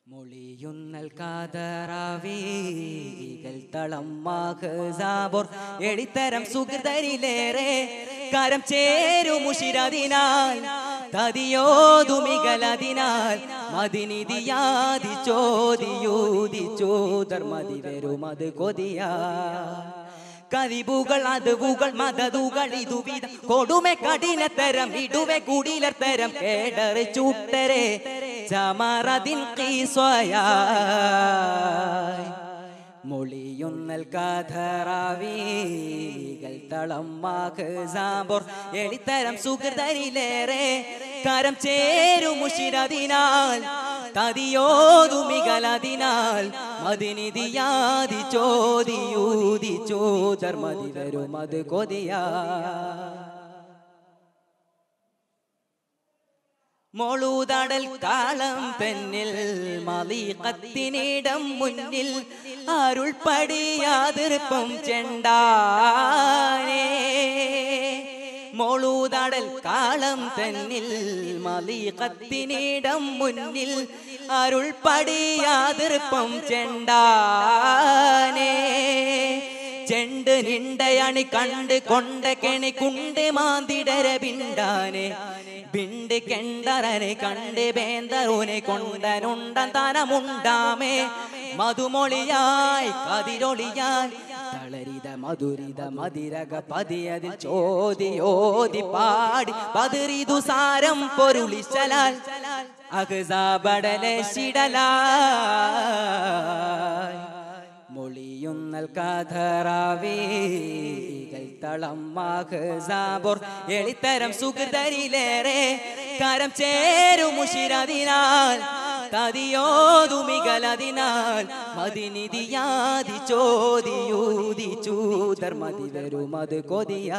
മൊളിയുന്നൽ കാതറാവീകൾ തളം മാഹ്സാബോർ എളിത്തരം സുഹൃതരിലേറെ കരം ചേരുമുഷിരതിനാൽ തതിയോതുമികലതിനാൽ മദിനിതിയാതി ചോദിയൂതിച്ചോദർമതി വരുമത് കൊതിയാ കവിബുകൾ അതുവുകൾ മദതുകൾ ഇതുവിധ കൊടുമെ കഠിനത്തരം ഇടുവെ കുടിലത്തരം കേടറ് ചൂട്ടരെ ചമറതിൻ കീസ്വയായി മൊളിയുന്നൽ കാതറാവീകൾ തളം മാഹ്സാബോർ എളിത്തരം സുഹൃതരിലേറെ കരം ചേരുമുഷിരതിനാൽ തതിയോതുമികലതിനാൽ മദിനിതിയാതി ചോദിയൂതിച്ചോദർമതി വരുമത് കൊതിയാ മോളൂതടൽ കാളം പെന്നിൽ മലീഖത്തിനിടം മുന്നിൽ അരുൾപടിയാതിർപ്പം ചെണ്ടാനേ മോളൂതടൽ കാളം തന്നിൽ മലീഖത്തിനിടം മുന്നിൽ അരുൾപടിയാതിർപ്പം ചെണ്ടാനേ ചെണ്ട് നിണ്ടയണി കണ്ട് കൊണ്ട കെണി കുണ്ട് മാന്തിടര ബിണ്ടാനെ ബിണ്ട് കെണ്ടരനെ കണ്ട് ബേന്തറുനെ കൊണ്ടനുണ്ടൻ തനമുണ്ടാമേ മധുമൊളിയായി കതിരൊളിയായി തളരിത മധുരിത മതിരക പതിയതിൽ ചോദിയോതി പാടി പതിരിതു സാരം പൊരുളിച്ചലാൽ അഹ്സാബടലെ ശിടലായി മൊളിയുന്നൽ കാതറാവീകൾ തളം മാഹ്സാബോർ എളിത്തരം സുഹൃതരിലേറെ കരം ചേരുമുഷിരതിനാൽ തതിയോതുമികലതിനാൽ മദിനിതിയാതി ചോദിയൂതിച്ചൂദർമതി വരുമത് കൊതിയാ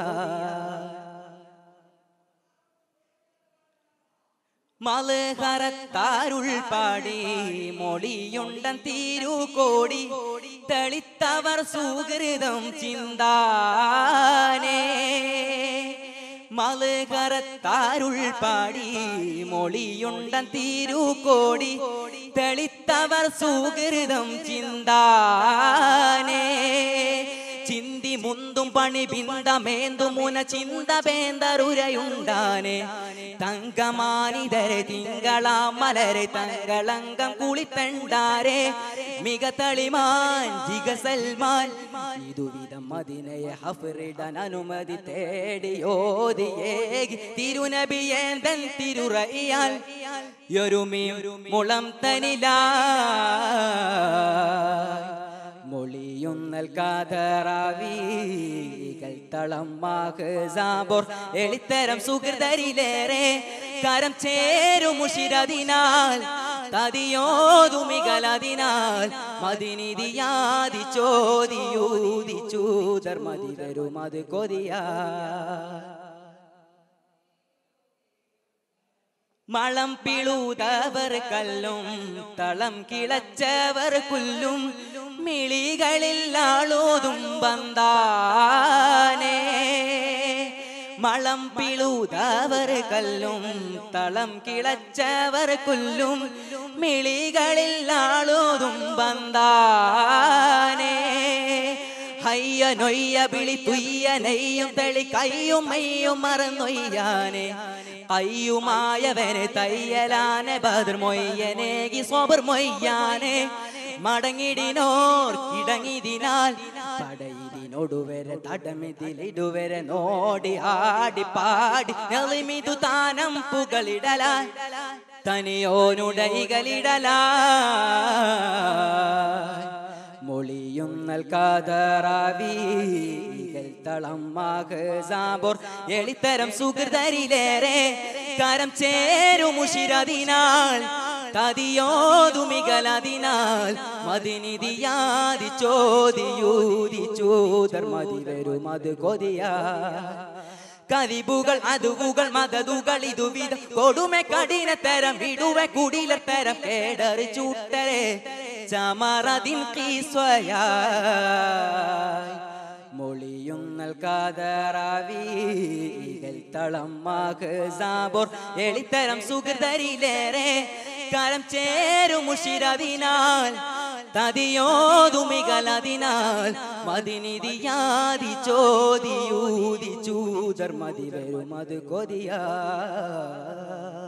മലഹറത്താരുൾ പാടി മൊളിയുണ്ടൻ തീരുകോടി തെളിത്തവർ സുഹൃതം ചിന്താനേ മലഹറത്താരുൾ പാടി മൊളിയുണ്ടൻ തീരുകോടി തെളിത്തവർ സുഹൃതം ചിന്താനേ ചിന്തി മുന്തും പണി ബിന്ദമേന്തു മുന ചിന്ത ബേന്തറുരയുണ്ടാനെ തങ്കമാനിതരെ തിങ്കളാം മലരെ തങ്കളങ്കം കുളിപ്പെണ്ടാരെ മികതളിമാൻ ജിഗസൽമാൻ ഇതുവിധം മദിനയെ ഹഫറിടാൻ അനുമതി തേടിയോതിയേകി തിരുനബിയേന്തൻ തിരുറയാൽ യൊരുമിയും മുളം തനിലാ മൊളിയുന്നൽ കാതറാവീകൾ തളം മാഹ്സാബോർ എളിത്തരം സുഹൃതരിലേറെ കരം ചേരുമുഷിരതിനാൽ തതിയോതുമികലതിനാൽ മദിനിതിയാതി ചോദിയൂതിച്ചൂദർമതി വരുമത് കൊതിയാ മളം പിളൂതവർ കല്ലും തളം കിളച്ചവർ പുല്ലും മിളികളിൽ ആളോതും ബന്ധാനേ മളം പിളൂതവർ കല്ലും തളം കിളച്ചവർ പുല്ലും മിളികളിൽ ആളോതും ബന്ധാനേ ഹയ്യ നൊയ്യ വിളി തുയ്യ നെയ്യും തെളി കയ്യും മെയ്യും മറന്നൊയ്യാനെ അയ്യുമായവനെ തയ്യലാനെ ബദർ മൊയ്യനേകി സ്വബർ മൊയ്യാനെ മടങ്ങിടിനോർ കിടങ്ങിതിനാൽ പടയിടിനൊടുവരെ തടമിതിലിടുവരെ നോടി ആടി പാടി നെളിമിതു താനം പുകളിടലാൽ തനിയോനുടൈകളിടലാ മൊളിയുന്നൽ കാതറാവീകൾ തളം മാഹ്സാബോർ എളിത്തരം സുഹൃതരിലേറെ കരം ചേരുമുഷിരതിനാൽ തതിയോതുമികലതിനാൽ മദിനിതിയാതി ചോദിയൂതിച്ചൂദർമതി വരുമത് കൊതിയാ കവിബുകൾ അതുവുകൾ മദതുകൾ ഇതുവിധ കൊടുമെ കഠിനത്തരം ഇടുവെ കുടിലത്തരം കേടറി ചൂട്ടരെ ചമറതിൻ കീസ്വയായി മൊളിയുന്നൽ കാതറാവീകൾ തളം മാഹ്സാബോർ എളിത്തരം സുഹൃതരിലേറെ കരം ചേരുമുഷിരതിനാൽ തതിയോതുമികലതിനാൽ മദിനിതിയാതി ചോദിയൂതി ചൂതർ മതി വരും അത് കൊതിയാ